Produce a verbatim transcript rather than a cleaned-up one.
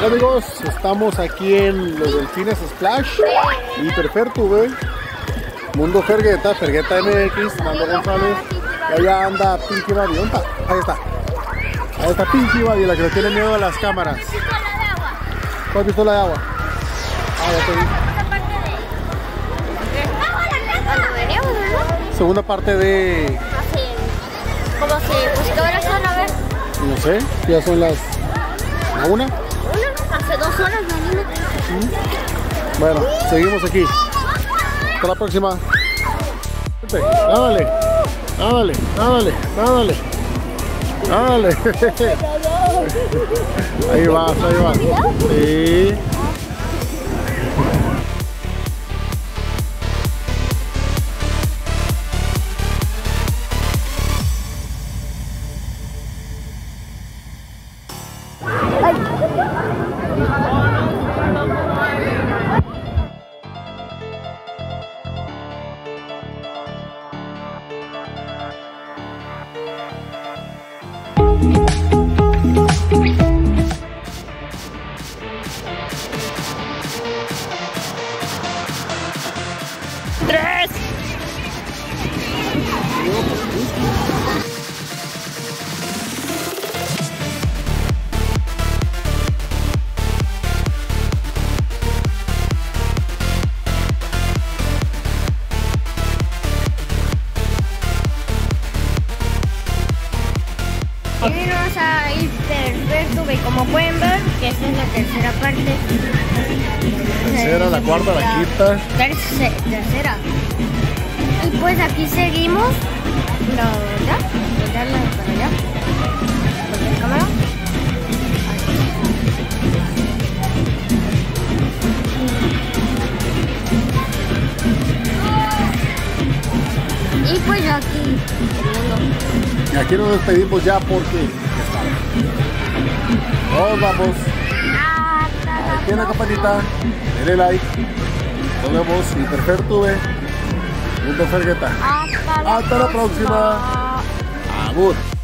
amigos, estamos aquí en los Delfines Splash, Hiperfertube, Mundo Fergueta, Fergueta M X, Nando González, y allá anda Pinky Baby. ¿Dónde está? Ahí está. Ahí está Pinky Baby, la que le tiene miedo a las cámaras. ¿Cuál pistola de agua? Ah, ya te vi. Segunda parte de... ¿Cómo se? Pues ¿qué horas son? A ver. No sé, ya son las... ¿La una? ¿Una? Hace dos horas, venimos. ¿Mm? Bueno, seguimos aquí. Hasta la próxima. Dale, dale, dale, dale, dale. Ahí vas, ahí vas. Sí. Tres. Bienvenidos a Hiperfertube, como pueden ver, que esta es la tercera parte. Tercera, la cuarta, la quinta. Terce tercera. Y pues aquí seguimos. No, ¿ya? Voltearla para allá. Voltear la cámara. Y pues aquí. Y aquí nos despedimos ya porque ya estamos. Nos vamos. Aquí en la campanita, denle like. Nos vemos. Hiperfertube, Mundo Fergueta. Hasta la, Hasta la próxima. próxima. Abur.